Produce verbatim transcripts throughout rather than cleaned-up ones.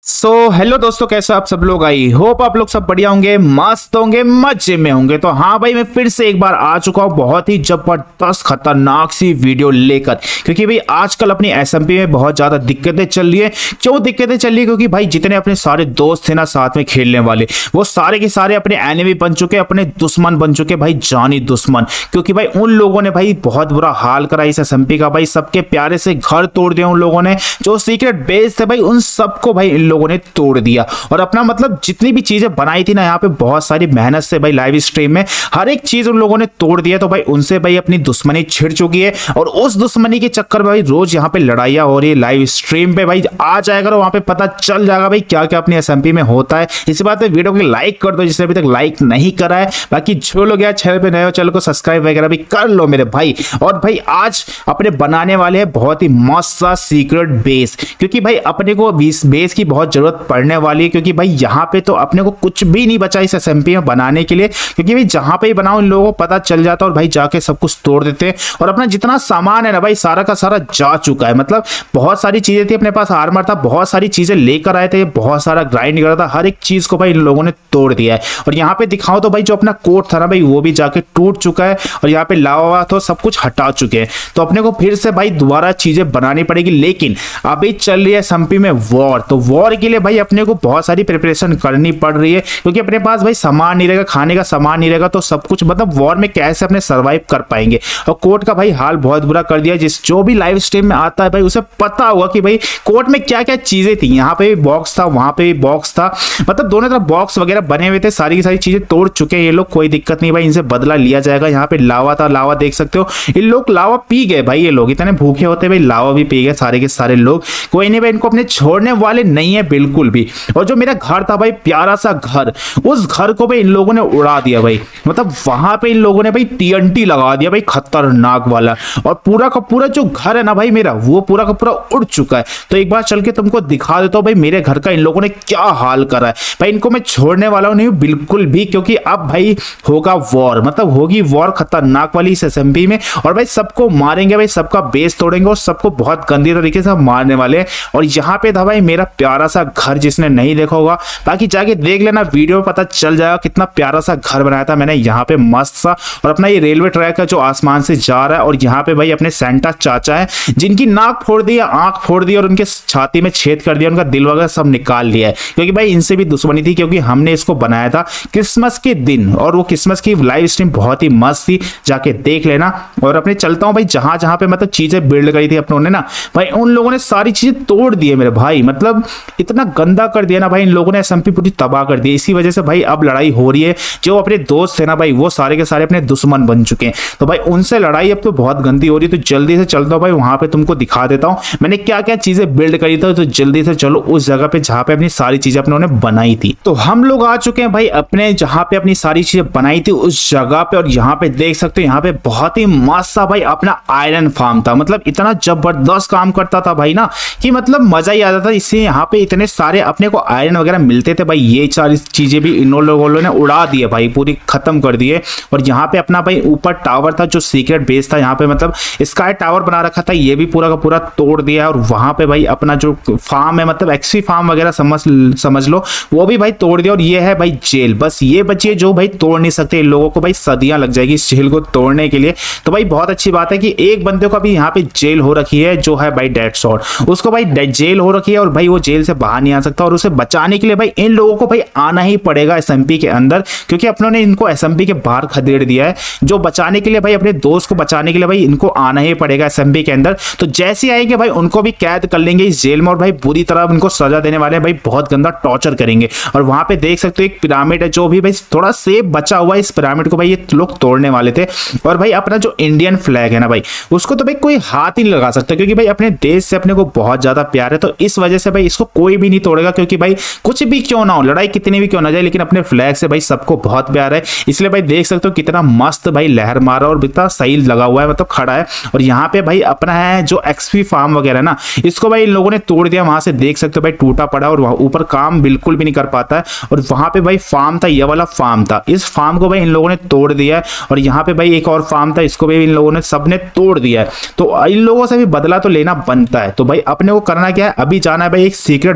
सो so, hello दोस्तों, कैसे आप सब लोग। आई होप आप लोग सब बढ़िया होंगे, मस्त होंगे, मजे में होंगे। तो हाँ भाई, मैं फिर से एक बार आ चुका हूँ बहुत ही जबरदस्त खतरनाक सी वीडियो लेकर, क्योंकि भाई आजकल अपनी एसएमपी में बहुत ज्यादा दिक्कतें चल रही है। क्यों दिक्कतें चल रही है? क्योंकि भाई जितने अपने सारे दोस्त थे ना साथ में खेलने वाले, वो सारे के सारे अपने एनिमी बन चुके, अपने दुश्मन बन चुके भाई, जानी दुश्मन। क्योंकि भाई उन लोगों ने भाई बहुत बुरा हाल करा इस एसएमपी का। भाई सबके प्यारे से घर तोड़ दिया उन लोगों ने, जो सीक्रेट बेस थे भाई उन सबको भाई इन लोगों ने तोड़ दिया। और अपना मतलब जितनी भी चीजें बनाई थी ना यहाँ पे बहुत सारी मेहनत से भाई, लाइव स्ट्रीम में हर एक चीज उन लोगों ने तोड़ दिया। तो भाई उनसे भाई अपनी दुश्मनी छिड़ चुकी है, और उस दुश्मनी के चक्कर में भाई रोज यहाँ पे लड़ाइयां हो रही है लाइव स्ट्रीम पे। भाई आ जाएगा वहां पे पता चल जाएगा भाई क्या क्या अपनी एसएमपी में होता है। इसी बात पे वीडियो को लाइक कर दो जिसने अभी तक लाइक नहीं करा है। बाकी जो लोग यार चैनल पे नए हो, चैनल को सब्सक्राइब वगैरह भी कर लो मेरे भाई। और भाई आज अपने बनाने वाले हैं बहुत ही मस्त सा सीक्रेट बेस, क्योंकि भाई अपने को बेस की बहुत जरूरत पड़ने वाली है। क्योंकि भाई यहाँ पे तो अपने को कुछ भी नहीं बचा इस एसएमपी में बनाने के लिए, क्योंकि भाई जहां पे ही बनाओ इन लोगों को पता चल जाता है और भाई जाके सब कुछ तोड़ देते हैं। और अपना जितना सामान है ना भाई सारा का सारा जा चुका है। मतलब बहुत सारी चीजें थी अपने पास, आर्मर था, बहुत सारी चीजें लेकर आए थे, बहुत सारा ग्राइंड कर रहा था, हर एक चीज को भाई इन लोगों ने तोड़ दिया है। और यहाँ पे दिखाओ तो भाई जो अपना कोट था ना भाई वो भी जाके टूट चुका है, और यहाँ पे लावा तो सब कुछ हटा चुके हैं। तो अपने को फिर से भाई दोबारा चीजें बनानी पड़ेगी। लेकिन अभी चल रही है एसएमपी में वॉर, तो वॉर के लिए भाई अपने को बहुत सारी प्रिपरेशन करनी पड़ रही है, क्योंकि अपने पास भाई सामान नहीं रहेगा, खाने का सामान नहीं रहेगा, तो सब कुछ मतलब वॉर में कैसे अपने सर्वाइव कर पाएंगे। और कोर्ट का भाई हाल बहुत बुरा कर दिया। जिस जो भी लाइव स्ट्रीम में आता है भाई उसे पता होगा कि भाई कोर्ट में क्या क्या चीजें थी। यहाँ पे भी बॉक्स था, वहां पे भी बॉक्स था, मतलब दोनों तरफ बॉक्स वगैरह बने हुए थे। सारी की सारी चीजें तोड़ चुके हैं ये लोग, कोई दिक्कत नहीं भाई, इनसे बदला लिया जाएगा। यहाँ पे लावा था, लावा देख सकते हो, इन लोग लावा पी गए भाई। ये लोग इतने भूखे होते भाई लावा भी पी गए सारे के सारे लोग। कोई नहीं भाई, इनको अपने छोड़ने वाले नहीं है बिल्कुल भी। और जो मेरा घर था भाई, प्यारा सा घर, उस घर को भाई इन लोगों ने उड़ा दिया भाई। मतलब वहां पे इन लोगों ने भाई टीएनटी लगा दिया भाई, खतरनाक वाला। और पूरा का पूरा जो घर है ना भाई मेरा, वो पूरा का पूरा उड़ चुका है। तो एक बार चल के तुमको दिखा देता हूँ भाई मेरे घर का इन लोगों ने क्या हाल करा है। भाई इनको मैं छोड़ने वाला नहीं हूँ बिल्कुल भी, क्योंकि अब भाई होगा वॉर, मतलब होगी वॉर खतरनाक वाली इस एसएमपी में। और भाई सबको मारेंगे भाई, सबका बेस तोड़ेंगे और सबको बहुत गंदी तरीके से मारने वाले हैं। और यहाँ पे था भाई मेरा प्यारा सा घर, जिसने नहीं देखा होगा बाकी जाके देख लेना, वीडियो में पता चल जाएगा कितना प्यारा सा घर बनाया था मैंने यहाँ पे मस्त सा। और अपना ये रेलवे ट्रैक है जो आसमान से जा रहा है, और यहाँ पे भाई अपने सेंटा चाचा है जिनकी नाक फोड़ दी, आंख फोड़ दी, और उनके छाती में छेद कर दिया, उनका दिल वगैरह सब निकाल लिया है। क्योंकि भाई इनसे भी दुश्मनी थी, क्योंकि हमने इसको बनाया था क्रिसमस के दिन, और वो क्रिसमस की लाइव स्ट्रीम बहुत ही मस्त थी, जाके देख लेना। और अपने चलता हूँ भाई जहां जहां पे मतलब चीजें बिल्ड करी थी अपनों ने ना भाई, उन लोगों ने सारी चीजें तोड़ दी है मेरे भाई। मतलब इतना गंदा कर दिया ना भाई इन लोगों ने, एसएमपी पूरी तबाह कर दी। इसी वजह से भाई अब लड़ाई हो रही है। जो अपने दोस्त थे ना भाई वो सारे के सारे अपने दुश्मन बन चुके हैं। तो भाई उनसे लड़ाई अब तो बहुत गंदी हो रही है। तो जल्दी से चलता हूँ भाई वहां पे, तुमको दिखा देता हूँ मैंने क्या क्या चीजें बिल्ड करी थी। तो जल्दी से चलो उस जगह पे जहां पे अपनी सारी चीजें अपने उन्होंने बनाई थी। तो हम लोग आ चुके हैं भाई अपने जहां पे अपनी सारी चीजें बनाई थी उस जगह पे। और यहाँ पे देख सकते हो यहाँ पे बहुत ही मस्त सा भाई अपना आयरन फार्म था। मतलब इतना जबरदस्त काम करता था भाई ना कि मतलब मजा ही आता था। इससे यहाँ पे इतने सारे अपने को आयरन वगैरह मिलते थे भाई। ये सारी चीजें भी इन लोगों ने उड़ा दिए भाई, पूरी खत्म कर दिए। और यहाँ पे अपना भाई ऊपर टावर था जो सीक्रेट बेस था, यहाँ पे मतलब स्काई टावर बना रखा था, ये भी पूरा का पूरा तोड़ दिया है। और वहां पे भाई अपना जो फार्म है, मतलब एक्सपी फार्म वगैरह समझ समझ लो, वो भी भाई तोड़ दिया। और ये है भाई जेल, बस ये बची है जो भाई तोड़ नहीं सकते। इन लोगों को भाई सदियां लग जाएगी इस जेल को तोड़ने के लिए। तो भाई बहुत अच्छी बात है कि एक बंदे को अभी यहाँ पे जेल हो रखी है, जो है भाई डेड शॉट, उसको भाई जेल हो रखी है। और भाई वो जेल से बाहर नहीं आ सकता, और उसे बचाने के लिए भाई इन लोगों को भाई आना ही पड़ेगा एसएमपी के अंदर, क्योंकि अपनों ने इनको एसएमपी के बाहर खदेड़ दिया है। जो बचाने के लिए भाई, अपने दोस्त को बचाने के लिए भाई इनको आना ही पड़ेगा एसएमपी के अंदर। तो जैसे आएंगे भाई उनको भी कैद कर लेंगे इस जेल में, और भाई बुरी तरह उनको सजा देने वाले हैं भाई, बहुत गंदा टॉर्चर करेंगे। और वहां पे देख सकते हो एक पिरामिड है जो भी भाई थोड़ा सेफ बचा हुआ है। इस पिरामिड को भाई ये लोग तोड़ने वाले थे। और भाई अपना जो इंडियन फ्लैग है ना भाई, उसको तो भाई कोई हाथ ही नहीं लगा सकता, क्योंकि भाई अपने देश से अपने को बहुत ज्यादा प्यार है। तो इस वजह से भाई इसको कोई भी नहीं तोड़ेगा, क्योंकि भाई कुछ भी क्यों ना हो, लड़ाई कितनी भी क्यों ना जाए, लेकिन अपने फ्लैग से भाई सबको बहुत प्यार है। इसलिए भाई देख सकते हो कितना मस्त भाई लहर मारा और कितना सही लगा हुआ है, मतलब खड़ा है। और यहाँ पे भाई अपना है जो एक्सपी फार्म वगैरह ना, इसको भाई इन लोगों ने तोड़ दिया। वहां से देख सकते हो भाई टूटा पड़ा, और ऊपर काम बिल्कुल भी नहीं कर पाता है। और वहां पे भाई फार्म था, ये वाला फार्म था, इस फार्म को भाई इन लोगों ने तोड़ दिया है। और यहाँ पे भाई एक और फार्म था, इसको भी इन लोगों ने सबने तोड़ दिया है। तो इन लोगों से भी बदला तो लेना बनता है। तो भाई अपने को करना क्या है, अभी जाना है भाई एक सीक्रेट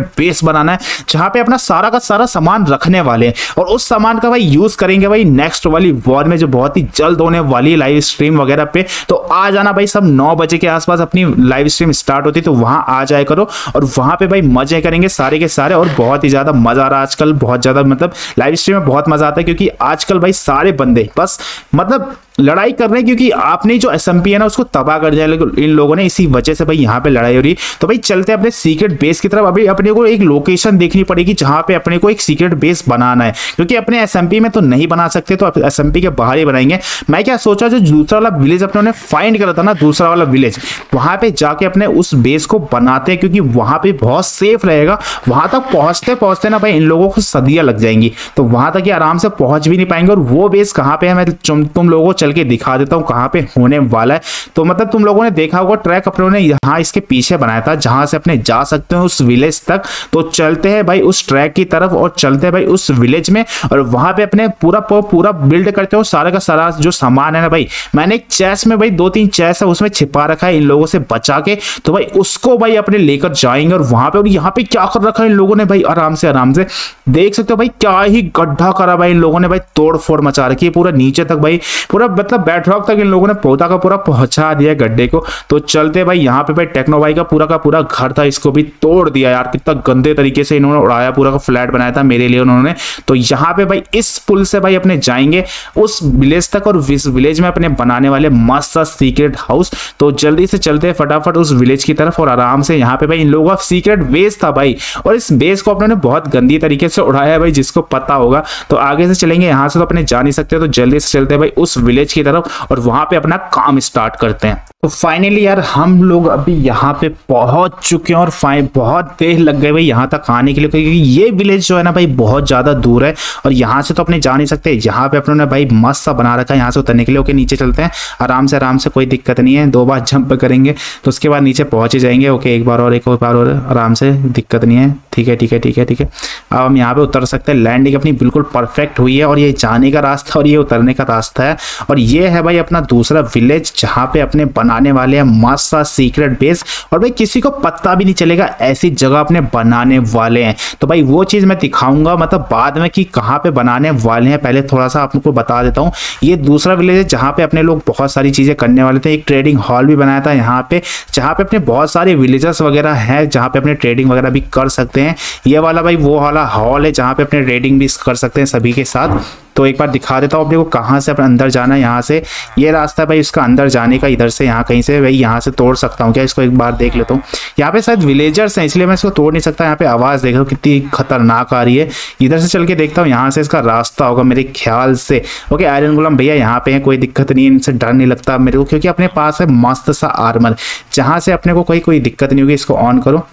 सीक्रेट बेस बनाना है जहां पे अपना सारा का सारा सामान रखने वाले हैं और उस सामान का भाई यूज करेंगे भाई नेक्स्ट वाली वॉर में जो बहुत ही जल्द होने वाली लाइव स्ट्रीम वगैरह पे। तो आ जाना भाई सब नौ बजे के आसपास अपनी लाइव स्ट्रीम स्टार्ट होती, तो वहां आ जाए करो और वहां पे भाई मजे करेंगे सारे के सारे। और बहुत ही ज्यादा मजा आ रहा है आजकल, बहुत ज्यादा मतलब लाइव स्ट्रीम में बहुत मजा आता है क्योंकि आजकल भाई सारे बंदे बस मतलब लड़ाई कर रहे हैं क्योंकि आपने जो एसएमपी है ना उसको तबाह कर दिया इन लोगों ने, इसी वजह से भाई यहाँ पे लड़ाई हो रही। तो भाई चलते हैं अपने सीक्रेट बेस की तरफ। अभी अपने को एक लोकेशन देखनी पड़ेगी जहां पे अपने को एक सीक्रेट बेस बनाना है क्योंकि अपने एसएमपी में तो नहीं बना सकते, तो एसएमपी के बाहर ही बनाएंगे। मैं क्या सोचा, जो दूसरा वाला विलेज अपने फाइंड करा था ना, दूसरा वाला विलेज, वहां पे जाके अपने उस बेस को बनाते हैं क्योंकि वहां पे बहुत सेफ रहेगा। वहां तक पहुंचते पहुंचते ना भाई इन लोगों को सदियां लग जाएंगी, तो वहां तक ये आराम से पहुंच भी नहीं पाएंगे। और वो बेस कहां पे है मैं तुम लोगों को चल के दिखा देता हूं कहां पे होने वाला है। तो मतलब तुम लोगों ने देखा होगा ट्रैक अपने ने यहाँ इसके पीछे बनाया था जहां से अपने जा सकते हैं उस विलेज तक। तो चलते हैं भाई उस ट्रैक की तरफ और चलते हैं भाई उस विलेज में और वहां पे अपने पूरा पूरा बिल्ड करते हो सारा का सारा जो सामान है ना भाई। मैंने एक चेस्ट में भाई दो तीन चेस्ट है उसमें छिपा रखा है इन लोगों से बचा के, तो भाई उसको भाई अपने लेकर जाएंगे। और वहां पे और यहाँ पे क्या कर रखा है इन लोगों ने भाई, आराम से आराम से देख सकते हो भाई क्या ही गड्ढा करा भाई इन लोगों ने भाई, तोड़ फोड़ मचा रखी है पूरा नीचे तक भाई, पूरा मतलब बेडरॉक तक इन लोगों ने पौधा का पूरा पहुंचा दिया गड्ढे को। तो चलते भाई यहाँ पे भाई टेक्नो भाई का पूरा का पूरा घर था, इसको भी तोड़ दिया यार, कितना गंदे तरीके से इन्होंने उड़ाया, पूरा का फ्लैट बनाया था मेरे लिए उन्होंने। तो यहाँ पे भाई इस पुल से भाई अपने जाएंगे उस विलेज तक और इस विलेज में अपने बनाने वाले मस्त सा सीक्रेट हाउस। तो जल्दी से चलते हैं फटाफट उस विलेज की तरफ और आराम से यहाँ पे भाई इन लोगों का सीक्रेट बेस था भाई, और इस बेस को अपने बहुत गंदी तरीके से उड़ाया है भाई, जिसको पता होगा। तो आगे से चलेंगे, यहाँ से तो अपने जा नहीं सकते, तो जल्दी से चलते हैं भाई उस विलेज की तरफ और वहां पे अपना काम स्टार्ट करते हैं। तो फाइनली यार हम लोग अभी यहाँ पे पहुंच चुके हैं और फाइन बहुत देर लग गए भाई यहाँ तक आने के लिए क्योंकि ये विलेज जो है ना भाई बहुत ज्यादा दूर है और यहाँ से तो अपने जा नहीं सकते। यहाँ पे अपने भाई मस्त सा बना रखा है यहाँ से उतरने के लिए। ओके नीचे चलते हैं आराम से आराम से, कोई दिक्कत नहीं है, दो बार जंप करेंगे तो उसके बाद नीचे पहुंच ही जाएंगे। ओके एक बार और एक बार और आराम से, दिक्कत नहीं है, ठीक है ठीक है ठीक है ठीक है। अब हम यहाँ पे उतर सकते हैं, लैंडिंग अपनी बिल्कुल परफेक्ट हुई है और ये जाने का रास्ता और ये उतरने का रास्ता है। और ये है भाई अपना दूसरा विलेज जहाँ पे अपने बनाने वाले हैं मस्त सा सीक्रेट बेस, और भाई किसी को पता भी नहीं चलेगा ऐसी जगह अपने बनाने वाले हैं। तो भाई वो चीज मैं दिखाऊंगा मतलब बाद में कि कहाँ पे बनाने वाले हैं। पहले थोड़ा सा आपको बता देता हूँ, ये दूसरा विलेज है जहाँ पे अपने लोग बहुत सारी चीजें करने वाले थे। एक ट्रेडिंग हॉल भी बनाया था यहाँ पे जहाँ पे अपने बहुत सारे विलेजर्स वगैरह हैं जहाँ पे अपने ट्रेडिंग वगैरह भी कर सकते हैं। ये वाला भाई वो वाला हॉल है जहाँ पे अपने ट्रेडिंग भी कर सकते हैं सभी के साथ। तो एक बार दिखा देता हूँ अपने को कहाँ से अपने अंदर जाना है। यहाँ से ये रास्ता है भाई इसका अंदर जाने का, इधर से यहाँ कहीं से भाई यहाँ से तोड़ सकता हूँ क्या इसको, एक बार देख लेता हूँ। यहाँ पे शायद विलेजर्स हैं इसलिए मैं इसको तोड़ नहीं सकता। यहाँ पे आवाज़ देखो कितनी खतरनाक आ रही है। इधर से चल के देखता हूँ, यहाँ से इसका रास्ता होगा मेरे ख्याल से। ओके आयरन गुलाम भैया यहाँ पे है, कोई दिक्कत नहीं है, इनसे डर नहीं लगता मेरे को क्योंकि अपने पास है मस्त सा आर्मर जहाँ से अपने को कोई कोई दिक्कत नहीं होगी। इसको ऑन करो।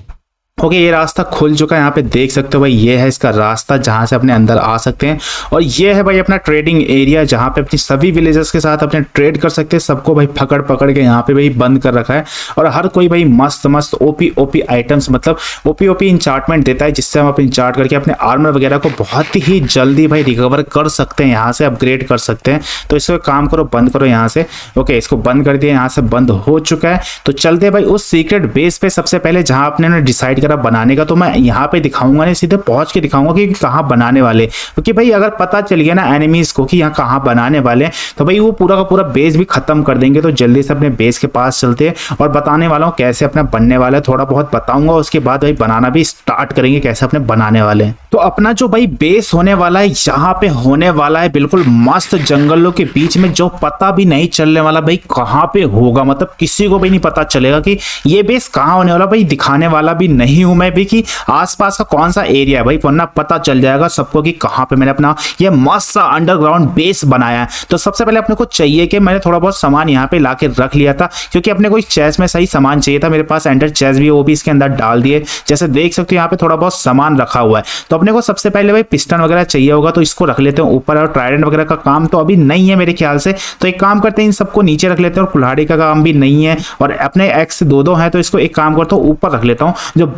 ओके okay, ये रास्ता खुल चुका है, यहाँ पे देख सकते हो भाई ये है इसका रास्ता जहाँ से अपने अंदर आ सकते हैं। और ये है भाई अपना ट्रेडिंग एरिया जहाँ पे अपनी सभी विलेजर्स के साथ अपने ट्रेड कर सकते हैं। सबको भाई पकड़ पकड़ के यहाँ पे भाई बंद कर रखा है और हर कोई भाई मस्त मस्त ओपी ओपी आइटम्स मतलब ओपी ओपी इंचार्टमेंट देता है जिससे हम अपने इंचार्ट करके अपने आर्मर वगैरह को बहुत ही जल्दी भाई रिकवर कर सकते हैं, यहाँ से अपग्रेड कर सकते हैं। तो इसको काम करो, बंद करो यहाँ से। ओके इसको बंद कर दिया, यहाँ से बंद हो चुका है। तो चलते भाई उस सीक्रेट बेस पे सबसे पहले जहाँ अपने डिसाइड बनाने का। तो मैं यहाँ पे दिखाऊंगा नहीं, सीधे पहुंच के दिखाऊंगा कि कहाँ बनाने वाले, क्योंकि भाई अगर पता चल गया ना एनिमीज को कि यहाँ कहाँ बनाने वाले तो भाई वो पूरा का पूरा बेस भी खत्म कर देंगे। तो जल्दी से अपने बेस के पास चलते हैं और बताने वाला हूँ कैसे अपना बनने वाला है, थोड़ा बहुत बताऊंगा, उसके बाद भाई बनाना भी स्टार्ट करेंगे कैसे अपने बनाने वाले हैं। तो अपना जो भाई बेस होने वाला है यहाँ पे होने वाला है बिल्कुल मस्त जंगलों के बीच में, जो पता भी नहीं चलने वाला भाई कहाँ पे होगा, मतलब किसी को भी नहीं पता चलेगा कि ये बेस कहाँ होने वाला। भाई दिखाने वाला भी नहीं हूं मैं भी कि आसपास का कौन सा एरिया है भाई, वरना पता चल जाएगा सबको कि कहाँ पे मैंने अपना ये मस्त सा अंडरग्राउंड बेस बनाया है। तो सबसे पहले अपने को चाहिए कि मैंने थोड़ा बहुत सामान यहाँ पे लाके रख लिया था क्योंकि अपने को चेस्ट में सही सामान चाहिए था। मेरे पास एंडर चेस्ट भी वो भी इसके अंदर डाल दिए, जैसे देख सकते हो यहाँ पे थोड़ा बहुत सामान रखा हुआ है। तो अपने को सबसे पहले भाई पिस्टन वगैरह चाहिए होगा तो इसको रख लेते हैं ऊपर, और ट्राइडेंट वगैरह का काम तो अभी नहीं है मेरे ख्याल से। तो एक काम करते हैं इन सबको नीचे रख लेते हैं, और कुल्हाड़ी का काम भी नहीं है और अपने एक्स दो दो है तो इसको एक काम करता हूँ ऊपर रख लेता हूँ। जो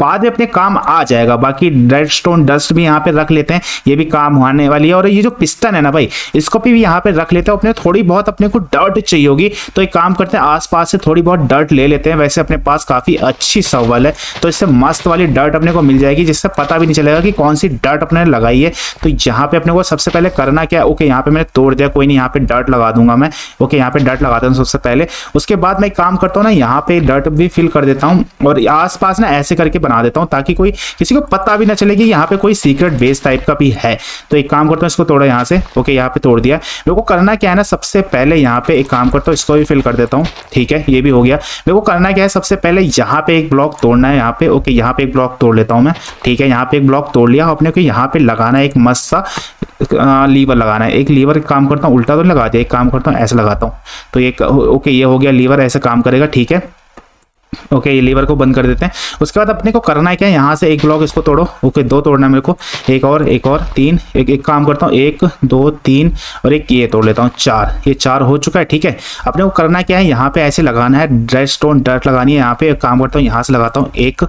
बाद में अपने काम आ जाएगा। बाकी रेडस्टोन डस्ट भी यहाँ पे रख लेते हैं, ये भी काम आने वाली है। और ये जो पिस्टन है ना भाई, इसको भी यहाँ पे रख लेते हैं। अपने थोड़ी बहुत अपने को डर्ट चाहिए होगी, तो एक काम करते हैं आसपास से थोड़ी बहुत डर्ट ले लेते हैं। वैसे अपने पास काफी अच्छी शॉवल है, तो इससे मस्त वाली डर्ट अपने को मिल जाएगी, जिससे पता भी नहीं चलेगा कि कौन सी डर्ट अपने ने लगाई है। तो यहाँ पे अपने को सबसे पहले करना क्या है, ओके यहाँ पे मैंने तोड़ दिया, कोई नहीं, यहाँ पे डर्ट लगा दूंगा मैं। ओके यहाँ पे डर्ट लगाता हूँ सबसे पहले। उसके बाद मैं काम करता हूँ ना, यहाँ पे डर्ट भी फिल कर देता हूँ और आसपास ना ऐसे करके बना देता हूँ, ताकि कोई किसी को पता भी ना चले कि यहाँ पे कोई सीक्रेट बेस टाइप का भी है। तो एक काम करता हूँ, इसको तोड़ा यहाँ से। ओके यहाँ पे तोड़ दिया। मेरे को करना क्या है ना, सबसे पहले यहाँ पे एक काम करता हूँ, इसको भी फिल कर देता हूँ। ठीक है, ये भी हो गया। मेरे को करना क्या है, सबसे पहले यहाँ पे एक ब्लॉक तोड़ना है यहाँ पे। ओके यहाँ पे एक ब्लॉक तोड़ लेता हूँ मैं। ठीक है, यहाँ पे एक ब्लॉक तोड़ लिया। अपने को यहाँ पे लगाना है एक मस्त सा लीवर लगाना है। एक लीवर काम करता हूँ, उल्टा तो लगा दिया, एक काम करता हूँ ऐसे लगाता हूँ। तो एक ओके ये हो गया लीवर, ऐसे काम करेगा। ठीक है, ओके ये लीवर को बंद कर देते हैं। उसके बाद अपने को करना है क्या, यहाँ से एक ब्लॉक इसको तोड़ो। ओके दो तोड़ना है मेरे को, एक और एक और तीन। एक एक काम करता हूँ, एक दो तीन और एक ये तोड़ लेता हूँ, चार। ये चार हो चुका है। ठीक है, अपने को करना क्या है, यहाँ पे ऐसे लगाना है, रेडस्टोन डर्ट लगानी है यहाँ पे। एक काम करता हूँ, यहाँ से लगाता हूँ, एक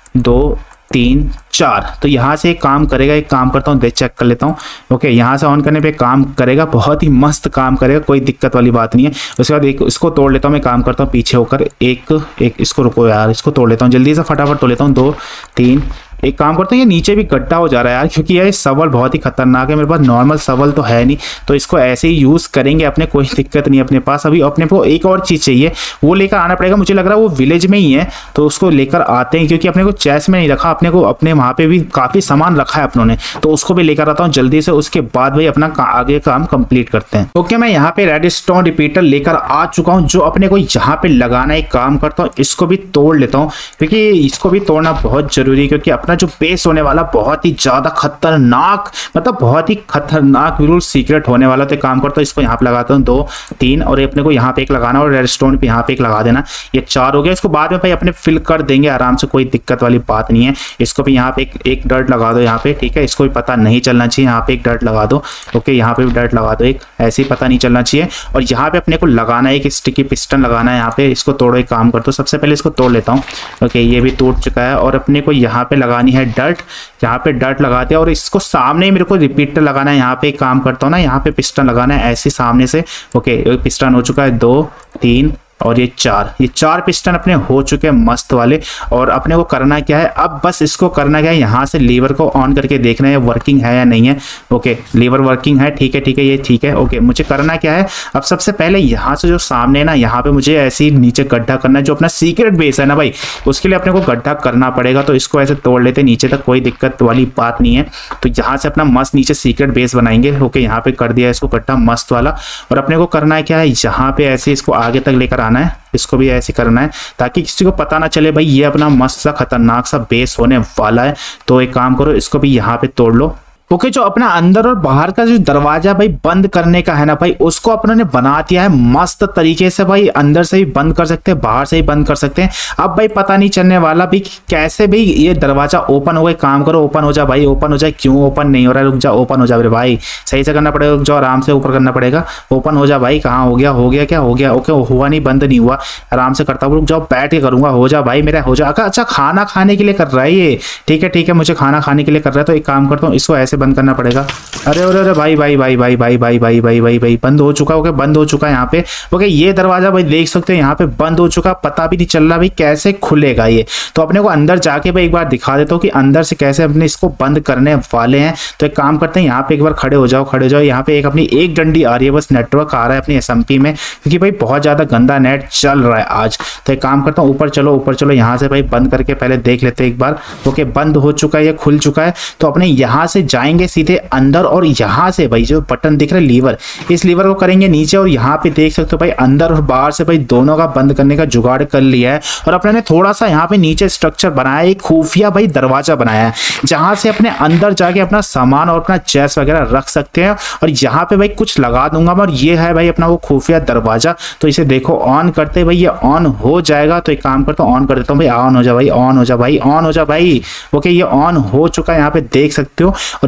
दो तीन चार। तो यहाँ से एक काम करेगा। एक काम करता हूँ, देख चेक कर लेता हूँ। ओके यहाँ से ऑन करने पे काम करेगा, बहुत ही मस्त काम करेगा, कोई दिक्कत वाली बात नहीं है। उसके बाद एक इसको तोड़ लेता हूँ, मैं काम करता हूँ पीछे होकर। एक एक इसको रुको यार, इसको तोड़ लेता हूँ जल्दी से, फटाफट तोड़ लेता हूँ। दो तीन। एक काम करता हूँ, ये नीचे भी गड्ढा हो जा रहा है यार, क्योंकि ये सवल बहुत ही खतरनाक है। मेरे पास नॉर्मल सवल तो है नहीं, तो इसको ऐसे ही यूज़ करेंगे अपने, कोई दिक्कत नहीं अपने पास। अभी अपने को एक और चीज़ चाहिए, वो लेकर आना पड़ेगा। मुझे लग रहा है वो विलेज में ही है, तो उसको लेकर आते हैं, क्योंकि अपने को चेस्ट में नहीं रखा। अपने को अपने वहाँ पे भी काफ़ी सामान रखा है अपनों ने, तो उसको भी लेकर आता हूँ जल्दी से। उसके बाद भाई अपना आगे काम कंप्लीट करते हैं। ओके मैं यहाँ पे रेडस्टोन रिपीटर लेकर आ चुका हूँ, जो अपने को यहाँ पे लगाना है। एक काम करता हूँ, इसको भी तोड़ लेता हूँ, क्योंकि इसको भी तोड़ना बहुत जरूरी है, क्योंकि अपना जो बेस होने वाला बहुत ही ज्यादा खतरनाक, मतलब बहुत ही खतरनाक बिल्कुल सीक्रेट होने वाला। तो काम करता हूँ, इसको यहाँ पे लगाता हूँ, दो तीन और अपने को यहाँ पे एक लगाना और रेडस्टोन पे यहाँ पे एक लगा देना। ये चार हो गया। इसको बाद में भाई अपने फिल कर देंगे आराम से, कोई दिक्कत वाली बात नहीं है। इसको भी यहाँ पे एक, एक डर्ट लगा दो यहाँ पे। ठीक है, इसको भी पता नहीं चलना चाहिए, यहाँ पे एक डर्ट लगा दो। ओके यहाँ पे भी डर्ट लगा दो एक, ऐसे ही पता नहीं चलना चाहिए। और यहाँ पे अपने को लगाना है एक स्टिकी पिस्टन लगाना है यहाँ पे। इसको तोड़ो, एक काम करता हूँ, सबसे पहले इसको तोड़ लेता हूँ। ओके ये भी टूट चुका है। और अपने को यहाँ पे लगानी है डर्ट, यहाँ पे डर्ट लगाते हैं और इसको सामने मेरे को रिपीटर लगाना है। यहाँ पे एक काम करता हूँ ना, यहाँ पे पिस्टन लगाना है ऐसे सामने से। ओके पिस्टन हो चुका है, दो तीन और ये चार। ये चार पिस्टन अपने हो चुके हैं मस्त वाले। और अपने को करना क्या है, अब बस इसको करना क्या है, यहाँ से लीवर को ऑन करके देखना है वर्किंग है या नहीं है। ओके लीवर वर्किंग है, ठीक है ठीक है ये ठीक है। ओके मुझे करना क्या है, अब सबसे पहले यहाँ से जो सामने ना, यहाँ पे मुझे ऐसे ही नीचे गड्ढा करना है, जो अपना सीक्रेट बेस है ना भाई, उसके लिए अपने को गड्ढा करना पड़ेगा। तो इसको ऐसे तोड़ लेते नीचे तक, कोई दिक्कत वाली बात नहीं है। तो यहाँ से अपना मस्त नीचे सीक्रेट बेस बनाएंगे। ओके यहाँ पे कर दिया इसको गड्ढा मस्त वाला। और अपने को करना है क्या है, यहाँ पे ऐसे इसको आगे तक लेकर आना है, इसको भी ऐसे करना है, ताकि किसी को पता ना चले भाई ये अपना मस्त सा खतरनाक सा बेस होने वाला है। तो एक काम करो, इसको भी यहाँ पे तोड़ लो। ओके जो अपना अंदर और बाहर का जो दरवाजा भाई बंद करने का है ना भाई, उसको अपनों ने बना दिया है मस्त तरीके से भाई। अंदर से भी बंद कर सकते हैं, बाहर से भी बंद कर सकते हैं। अब भाई पता नहीं चलने वाला भी कैसे भाई ये दरवाजा ओपन हो गया। काम करो ओपन हो जा भाई, ओपन हो जाए। क्यों ओपन नहीं हो रहा है, रुक जा, ओपन हो जा मेरे भाई, सही से करना पड़ेगा, रुक जाओ, आराम से ऊपर करना पड़ेगा। ओपन हो जा भाई, कहाँ हो गया, हो गया क्या हो गया। ओके हुआ नहीं, बंद नहीं हुआ, आराम से करता हूँ, रुक जाओ, बैठ के करूंगा। हो जा भाई मेरा, हो जा। अच्छा खाना खाने के लिए कर रहा है ये, ठीक है ठीक है, मुझे खाना खाने के लिए कर रहा है। तो एक काम करता हूँ, इसको ऐसे बंद करना पड़ेगा। अरे अरे अरे भाई भाई भाई भाई भाई भाई भाई भाई भाई भाई बंद हो चुका। ओके बंद हो चुका है यहाँ पे। ओके ये दरवाजा भाई देख सकते हैं यहाँ पे बंद हो चुका, पता भी नहीं चल रहा भाई कैसे खुलेगा ये। तो अपने को अंदर जाके भाई एक बार दिखा देता हूँ कि अंदर से कैसे अपने इसको बंद करने वाले हैं। तो एक काम करते हैं, यहाँ पे एक बार खड़े हो जाओ, खड़े हो जाओ। यहाँ पे एक अपनी एक डंडी आ रही है, बस नेटवर्क आ रहा है अपनी एस एम पी में, क्योंकि भाई बहुत ज्यादा गंदा नेट चल रहा है आज। तो एक काम करता हूँ, ऊपर चलो ऊपर चलो, यहाँ से भाई बंद करके पहले देख लेते हैं एक बार। ओके बंद हो चुका है, ये खुल चुका है। तो अपने यहाँ से जाएंगे सीधे अंदर और यहाँ से भाई जो बटन दिख रहा है लीवर, इस लीवर को करेंगे नीचे और यहाँ पे देख सकते हो भाई अंदर और बाहर से भाई दोनों का बंद करने का जुगाड़ कर लिया है। और अपने ने थोड़ा सा यहाँ पे नीचे स्ट्रक्चर बनाया, एक खुफिया भाई दरवाजा बनाया है, जहां से अपने अंदर जाके अपना सामान और अपना चेस्ट वगैरह रख सकते हैं। और यहाँ पे भाई कुछ लगा दूंगा मैं, और ये है भाई अपना वो खुफिया दरवाजा। तो इसे देखो ऑन करते भाई ये ऑन हो जाएगा। तो एक काम करता हूँ, ऑन कर देता हूँ भाई, ऑन हो जा भाई, ऑन हो जा भाई, ऑन हो जा भाई। ओके ये ऑन हो चुका है, यहाँ पे देख सकते हो। और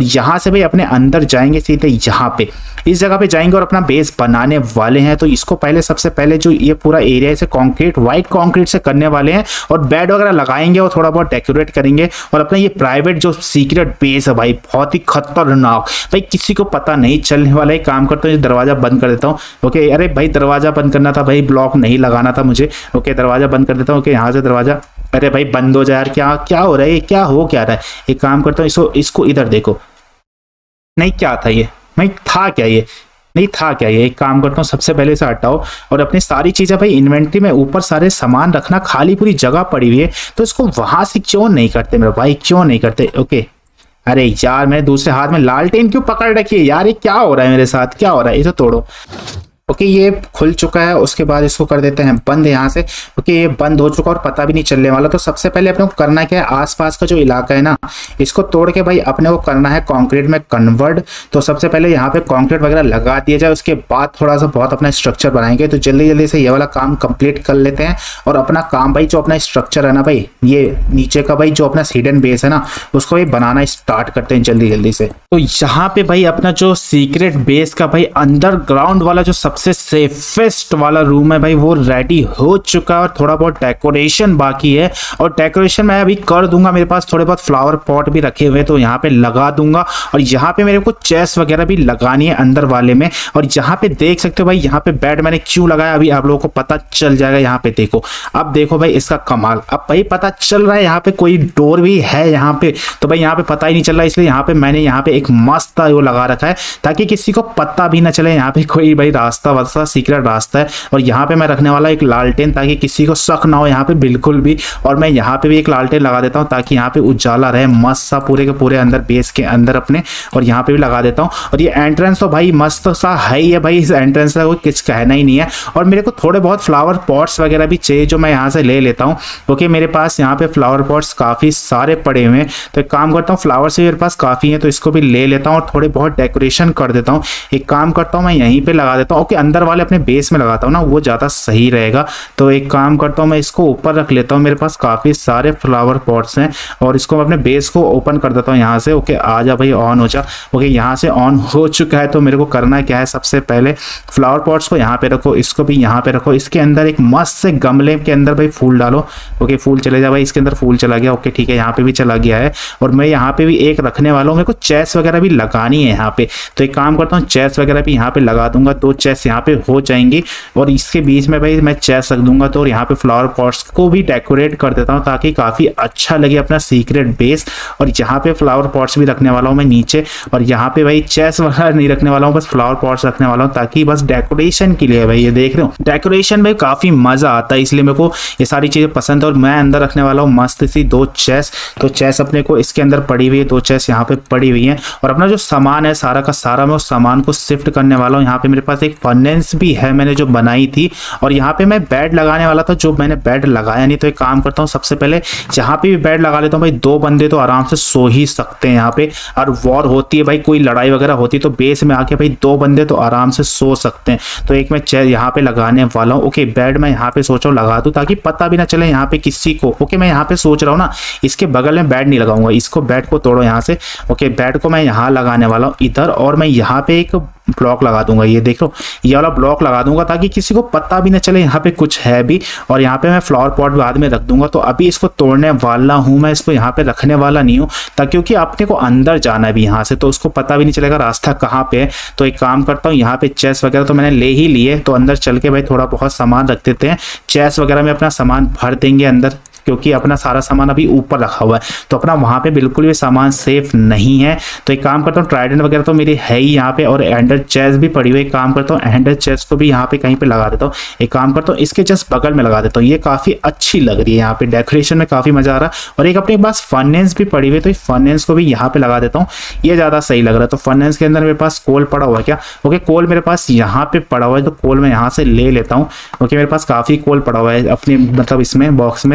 यहाँ से भाई अपने अंदर जाएंगे सीधे यहाँ पे, इस जगह पे जाएंगे और अपना बेस बनाने वाले हैं। तो इसको पहले सबसे पहले जो ये पूरा एरिया इसे कंक्रीट व्हाइट कंक्रीट से करने वाले हैं और बेड वगैरह लगाएंगे और थोड़ा बहुत डेकोरेट करेंगे। और अपना ये प्राइवेट जो सीक्रेट बेस है भाई बहुत ही खतरनाक, भाई किसी को पता नहीं चलने वाला है। काम करता हूँ दरवाजा बंद कर देता हूँ। ओके अरे भाई दरवाजा बंद करना था भाई, ब्लॉक नहीं लगाना था मुझे। ओके दरवाजा बंद कर देता हूँ। ओके यहाँ से दरवाजा, अरे भाई बंद हो जाए यार, क्या क्या हो रहा है, क्या हो क्या रहा है। एक काम करता हूँ इसको इसको इधर देखो, नहीं क्या था ये, नहीं था क्या ये, नहीं था क्या ये। एक काम करता हूँ सबसे पहले से हटाओ और अपनी सारी चीजें भाई इन्वेंट्री में ऊपर सारे सामान रखना, खाली पूरी जगह पड़ी हुई है तो इसको वहां से क्यों नहीं करते मेरे भाई, क्यों नहीं करते। ओके अरे यार मैंने दूसरे हाथ में लालटेन क्यों पकड़ रखी है यार, ये क्या हो रहा है मेरे साथ, क्या हो रहा है, इसे तोड़ो। ओके ये खुल चुका है, उसके बाद इसको कर देते हैं बंद यहाँ से। ओके ये बंद हो चुका और पता भी नहीं चलने वाला। तो सबसे पहले अपने को करना क्या है, आसपास का जो इलाका है ना इसको तोड़ के भाई अपने को करना है कंक्रीट में कन्वर्ट। तो सबसे पहले यहाँ पे कंक्रीट वगैरह लगा दिया जाए, उसके बाद थोड़ा सा बहुत अपना स्ट्रक्चर बनाएंगे। तो जल्दी जल्दी से ये वाला काम कंप्लीट कर लेते हैं और अपना काम भाई जो अपना स्ट्रक्चर है ना भाई, ये नीचे का भाई जो अपना हिडन बेस है ना उसको भाई बनाना स्टार्ट करते हैं जल्दी जल्दी से। तो यहाँ पे भाई अपना जो सीक्रेट बेस का भाई अंडरग्राउंड वाला जो सबसे सेफेस्ट वाला रूम है भाई वो रेडी हो चुका है और थोड़ा बहुत डेकोरेशन बाकी है। और डेकोरेशन मैं अभी कर दूंगा, मेरे पास थोड़े बहुत फ्लावर पॉट भी रखे हुए तो यहाँ पे लगा दूंगा। और यहाँ पे मेरे को चेस्ट वगैरह भी लगानी है अंदर वाले में। और यहाँ पे देख सकते हो भाई यहाँ पे बेड मैंने क्यों लगाया अभी आप लोगों को पता चल जाएगा। यहाँ पे देखो, अब देखो भाई इसका कमाल, अब भाई पता चल रहा है यहाँ पे कोई डोर भी है यहाँ पे, तो भाई यहाँ पे पता ही नहीं चल रहा, इसलिए यहाँ पे मैंने यहाँ पे एक मस्त वो लगा रखा है ताकि किसी को पता भी ना चले यहाँ पे कोई भाई रास्ता वास्ता सीक्रेट रास्ता है। और यहाँ पे मैं रखने वाला एक लालटेन ताकि किसी को शक ना हो यहाँ पे बिल्कुल भी। और मैं यहाँ पे भी एक लालटेन लगा देता हूँ ताकि यहाँ पे उजाला रहे मस्त सा पूरे के पूरे अंदर बेस के अंदर अपने। और यहाँ पे भी लगा देता हूँ। और ये एंट्रेंस तो भाई मस्त सा है ही है भाई, इस एंट्रेंस का कोई कुछ कहना ही नहीं है। और मेरे को थोड़े बहुत फ्लावर पॉट्स वगैरह भी चाहिए जो मैं यहाँ से ले लेता हूँ क्योंकि मेरे पास यहाँ पे फ्लावर पॉट्स काफी सारे पड़े हुए हैं। तो एक काम करता हूँ फ्लावर से मेरे पास काफी है तो इसको भी ले लेता हूँ और थोड़े बहुत डेकोरेशन कर देता हूँ। एक काम करता हूँ मैं यहीं पे लगा देता हूँ। ओके अंदर वाले अपने बेस में लगाता हूँ ना वो ज़्यादा सही रहेगा। तो एक काम करता हूँ मैं इसको ऊपर रख लेता हूँ, मेरे पास काफ़ी सारे फ्लावर पॉट्स हैं और इसको मैं अपने बेस को ओपन कर देता हूँ यहाँ से। ओके आ जा भाई ऑन हो जा। ओके यहाँ से ऑन हो चुका है। तो मेरे को करना क्या है, सबसे पहले फ्लावर पॉट्स को यहाँ पे रखो, इसको भी यहाँ पे रखो, इसके अंदर एक मस्त से गमले के अंदर भाई फूल डालो। ओके फूल चले जा भाई, इसके अंदर फूल चला गया। ओके ठीक है यहाँ पे भी चला गया है। और मैं यहाँ पे भी एक रखने वाला हूँ, मेरे को चेस्ट वगैरह भी लगानी है यहाँ पे। तो एक काम करता हूँ चेस्ट वगैरह भी यहाँ पे लगा दूंगा, दो चेस्ट यहाँ पे हो जाएंगी। और इसके बीच में भाई मैं चेस्ट रख दूंगा। तो यहाँ पे फ्लावर पॉट्स को भी डेकोरेट कर देता हूँ ताकि काफी अच्छा लगे अपना सीक्रेट बेस। और यहाँ पे फ्लावर पॉट्स भी रखने वाला हूँ मैं नीचे। और यहाँ पे भाई चेस्ट वगैरह नहीं रखने वाला हूँ, बस फ्लावर पॉट्स रखने वाला हूँ ताकि बस डेकोरेशन के लिए भाई। ये देख रहे हो डेकोरेशन में काफी मजा आता है, इसलिए मेरे को ये सारी चीजें पसंद है। और मैं अंदर रखने वाला हूँ मस्त सी दो चेस्ट। तो चेस्ट अपने को इसके अंदर पड़ी हुई है, दो चेस्ट यहाँ पे पड़ी हुई है। और अपना जो सामान है सारा का सारा मैं उस सामान को शिफ्ट करने वाला हूँ। यहाँ पे मेरे पास एक फर्नेस भी है मैंने जो बनाई थी। और यहाँ पे मैं बेड लगाने वाला था जो मैंने बेड लगाया नहीं। तो एक काम करता हूँ सबसे पहले यहाँ पे भी बेड लगा लेता हूँ भाई, दो बंदे तो आराम से सो ही सकते हैं यहाँ पे। और वॉर होती है भाई, कोई लड़ाई वगैरह होती है तो बेस में आके भाई दो बंदे तो आराम से सो सकते हैं। तो एक मैं चेयर यहाँ पे लगाने वाला हूँ। ओके बेड मैं यहाँ पे सोच रहा हूँ लगा दूँ ताकि पता भी ना चले यहाँ पे किसी को। ओके मैं यहाँ पे सोच रहा हूँ ना इसके बगल में बेड नहीं लगाऊंगा, इसको बेड को तोड़ो यहाँ से। ओके बेड को मैं यहाँ लगाने वाला हूँ इधर। और मैं यहाँ पे एक ब्लॉक लगा दूंगा, ये देख लो ये वाला ब्लॉक लगा दूंगा ताकि किसी को पता भी ना चले यहाँ पे कुछ है भी। और यहाँ पे मैं फ्लावर पॉट बाद में रख दूंगा। तो अभी इसको तोड़ने वाला हूँ मैं, इसको यहाँ पे रखने वाला नहीं हूँ ताकि क्योंकि अपने को अंदर जाना है भी यहाँ से, तो उसको पता भी नहीं चलेगा रास्ता कहाँ पे है। तो एक काम करता हूँ यहाँ पे चेस्ट वगैरह तो मैंने ले ही लिए, तो अंदर चल के भाई थोड़ा बहुत सामान रख देते हैं। चेस्ट वगैरह में अपना सामान भर देंगे अंदर क्योंकि अपना सारा सामान अभी ऊपर रखा हुआ है तो अपना वहाँ पे बिल्कुल भी सामान सेफ नहीं है। तो एक काम करता हूँ ट्राइडेंट वगैरह तो मेरी है ही यहाँ पे और एंडर चेस्ट भी पड़ी हुई। एक काम करता हूँ एंडर चेस्ट को भी यहाँ पे कहीं पे लगा देता हूँ। एक काम करता हूँ इसके जस्ट बगल में लगा देता हूँ, ये काफ़ी अच्छी लग रही है यहाँ पे, डेकोरेशन में काफ़ी मज़ा आ रहा है। और एक अपने पास फर्नेस भी पड़ी हुई तो इस फर्नेस को भी यहाँ पे लगा देता हूँ, ये ज़्यादा सही लग रहा है। तो फर्नेस के अंदर मेरे पास कोल पड़ा हुआ है क्या? ओके कोल मेरे पास यहाँ पे पड़ा हुआ है तो कोल मैं यहाँ से ले लेता हूँ। ओके मेरे पास काफ़ी कोल पड़ा हुआ है अपने मतलब इसमें बॉक्स में, काफ़ी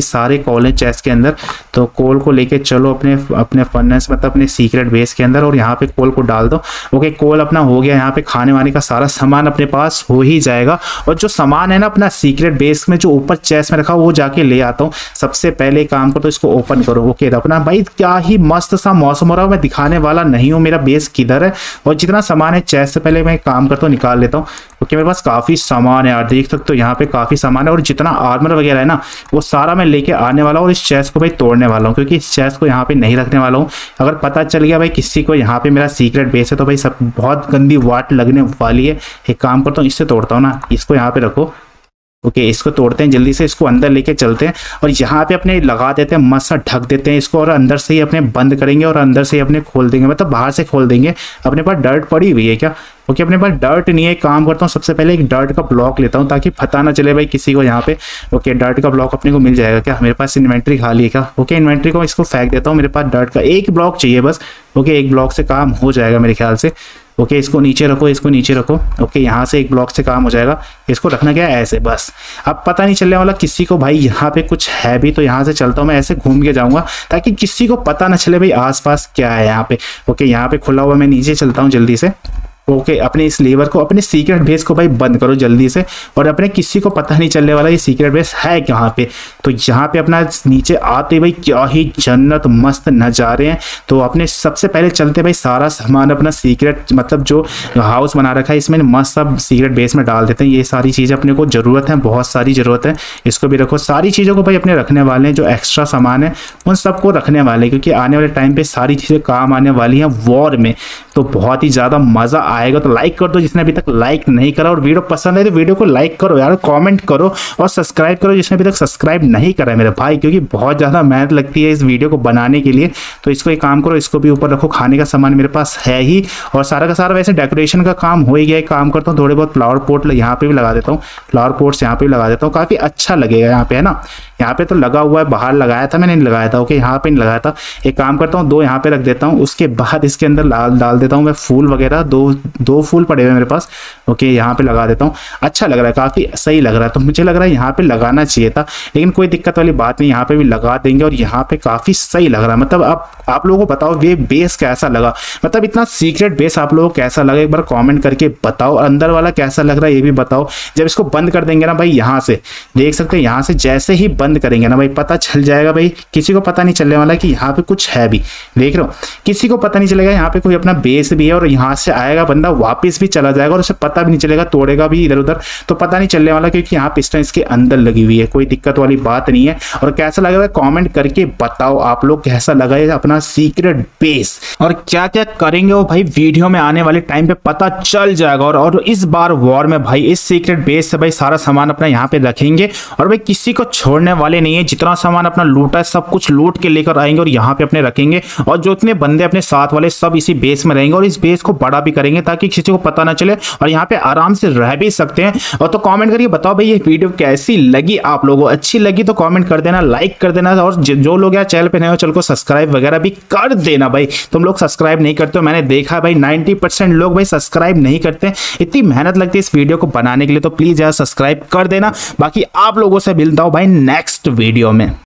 सारे कोल है चेस्ट के अंदर। तो कोल को लेके चलो अपने अपने फर्नेस मतलब अपने सीक्रेट बेस के अंदर और यहाँ पे कोल को डाल दो। ओके कोल अपना हो गया, यहाँ पे खाने वाने का सारा सामान अपने पास हो ही जाएगा। और जो सामान है ना अपना सीक्रेट बेस में जो ऊपर चेस्ट में रखा वो जाके ले आता हूँ। सबसे पहले काम करो तो इसको ओपन करो। ओके अपना भाई क्या ही मस्त सा मौसम हो रहा है, मैं दिखाने वाला नहीं हूँ मेरा बेस किधर है और जितना सामान है चेस्ट से पहले मैं काम करता हूँ निकाल लेता हूँ। ओके मेरे पास काफी सामान है यार, देख सकते हो यहाँ पे काफी सामान है और जितना आर्मर वगैरह है ना वो सारा मैं लेके आने वाला हूँ और इस चेस्ट को भाई तोड़ने वाला हूँ, क्योंकि इस चेस्ट को यहाँ पे नहीं रखने वाला हूँ। अगर पता चल गया भाई किसी को यहाँ पे मेरा सीक्रेट बेस है तो भाई सब बहुत गंदी वाट लगने वाली है। एक काम करता हूँ इससे तोड़ता हूँ ना, इसको यहाँ पे रखो। ओके okay, इसको तोड़ते हैं जल्दी से, इसको अंदर लेके चलते हैं और यहाँ पे अपने लगा देते हैं, मस्त सा ढक देते हैं इसको और अंदर से ही अपने बंद करेंगे और अंदर से ही अपने खोल देंगे, मतलब बाहर से खोल देंगे। अपने पास डर्ट पड़ी हुई है क्या? ओके okay, अपने पास डर्ट नहीं है। काम करता हूँ सबसे पहले एक डर्ट का ब्लॉक लेता हूँ ताकि पता ना चले भाई किसी को यहाँ पे। ओके okay, डर्ट का ब्लॉक अपने को मिल जाएगा क्या? मेरे पास इन्वेंट्री खाली है क्या? ओके okay, इन्वेंट्री को इसको फेंक देता हूँ, मेरे पास डर्ट का एक ब्लॉक चाहिए बस। ओके okay, एक ब्लॉक से काम हो जाएगा मेरे ख्याल से। ओके okay, इसको नीचे रखो, इसको नीचे रखो। ओके okay, यहाँ से एक ब्लॉक से काम हो जाएगा। इसको रखना क्या है ऐसे बस। अब पता नहीं चलने वाला किसी को भाई यहाँ पे कुछ है भी। तो यहाँ से चलता हूँ मैं, ऐसे घूम के जाऊंगा ताकि किसी को पता ना चले भाई आसपास क्या है यहाँ पे। ओके okay, यहाँ पे खुला हुआ, मैं नीचे चलता हूँ जल्दी से। ओके okay, अपने इस लीवर को अपने सीक्रेट बेस को भाई बंद करो जल्दी से और अपने किसी को पता नहीं चलने वाला ये सीक्रेट बेस है कहाँ पे। तो यहाँ पे अपना नीचे आते भाई क्या ही जन्नत मस्त नज़ारे हैं। तो अपने सबसे पहले चलते भाई सारा सामान अपना सीक्रेट मतलब जो हाउस बना रखा है इसमें मस्त सब सीक्रेट बेस में डाल देते हैं। ये सारी चीज़ें अपने को ज़रूरत है, बहुत सारी ज़रूरत है। इसको भी रखो, सारी चीज़ों को भाई अपने रखने वाले हैं, जो एक्स्ट्रा सामान है उन सबको रखने वाले हैं क्योंकि आने वाले टाइम पर सारी चीज़ें काम आने वाली हैं वॉर में। तो बहुत ही ज़्यादा मज़ा आएगा। तो लाइक कर दो जिसने अभी तक लाइक नहीं करा और वीडियो पसंद है तो वीडियो को लाइक करो यार, कमेंट करो और सब्सक्राइब करो जिसने अभी तक सब्सक्राइब नहीं करा है मेरे भाई, क्योंकि बहुत ज़्यादा मेहनत लगती है इस वीडियो को बनाने के लिए। तो इसको एक काम करो, इसको भी ऊपर रखो, खाने का सामान मेरे पास है ही और सारा का सारा वैसे डेकोरेशन का काम हो ही गया है। काम करता हूँ थोड़े बहुत फ्लावर पोट यहाँ पे भी लगा देता हूँ, फ्लावर पोट्स यहाँ पे भी लगा देता हूँ, काफ़ी अच्छा लगेगा यहाँ पे है ना। यहाँ पे तो लगा हुआ है, बाहर लगाया था मैंने, नहीं लगाया था। ओके यहाँ पे नहीं लगाया था। एक काम करता हूँ दो यहाँ पे रख देता हूँ, उसके बाद इसके अंदर डाल डाल देता हूँ मैं फूल वगैरह। दो दो फूल पड़े हुए मेरे पास। ओके यहाँ पे लगा देता हूँ, अच्छा लग रहा है, काफ़ी सही लग रहा है। तो मुझे लग रहा है यहाँ पे लगाना चाहिए था, लेकिन कोई दिक्कत वाली बात नहीं, यहाँ पे भी लगा देंगे और यहाँ पे काफ़ी सही लग रहा है। मतलब आप आप लोगों को बताओ ये बेस कैसा लगा, मतलब इतना सीक्रेट बेस आप लोगों को कैसा लगा, एक बार कमेंट करके बताओ। अंदर वाला कैसा लग रहा है ये भी बताओ। जब इसको बंद कर देंगे ना भाई, यहाँ से देख सकते हैं, यहाँ से जैसे ही बंद करेंगे ना भाई पता चल जाएगा भाई, किसी को पता नहीं चलने वाला कि यहाँ पे कुछ है भी। देख रहे हो, किसी को पता नहीं चलेगा यहाँ पे कोई अपना बेस भी है और यहाँ से आएगा बंदा वापस भी चला जाएगा और उसे पता भी नहीं चलेगा, तोड़ेगा भी इधर उधर तो पता नहीं चलने वाला, क्योंकि यहाँ पिस्टन इसके अंदर लगी हुई है। कोई दिक्कत वाली बात नहीं है। और कैसा लगा कमेंट करके बताओ आप लोग कैसा लगा ये अपना सीक्रेट बेस और क्या क्या करेंगे वो भाई वीडियो में आने वाले टाइम पे पता चल जाएगा। और, और इस बार वॉर में भाई इस सीक्रेट बेस से भाई सारा सामान अपना यहाँ पे रखेंगे और भाई किसी को छोड़ने वाले नहीं है। जितना सामान अपना लूटा है सब कुछ लूट के लेकर आएंगे और यहाँ पे अपने रखेंगे और जो इतने बंदे अपने साथ वाले सब इसी बेस में रहेंगे और इस बेस को बड़ा भी करेंगे ताकि किसी को पता ना चले और यहाँ पे आराम से रह भी सकते हैं। और तो कमेंट करके बताओ भाई ये वीडियो कैसी लगी आप लोगों को, अच्छी लगी तो कमेंट कर देना, लाइक कर देना और जो लोग यार चैनल पे नए हो चैनल को सब्सक्राइब वगैरह भी कर देना भाई। तुम लोग सब्सक्राइब नहीं करते हो, मैंने देखा भाई नाइन्टी परसेंट लोग भाई सब्सक्राइब नहीं करते। इतनी मेहनत लगती है इस वीडियो को बनाने के लिए, तो प्लीज यार सब्सक्राइब कर देना। बाकी आप लोगों से मिलता हूं भाई नेक्स्ट वीडियो में।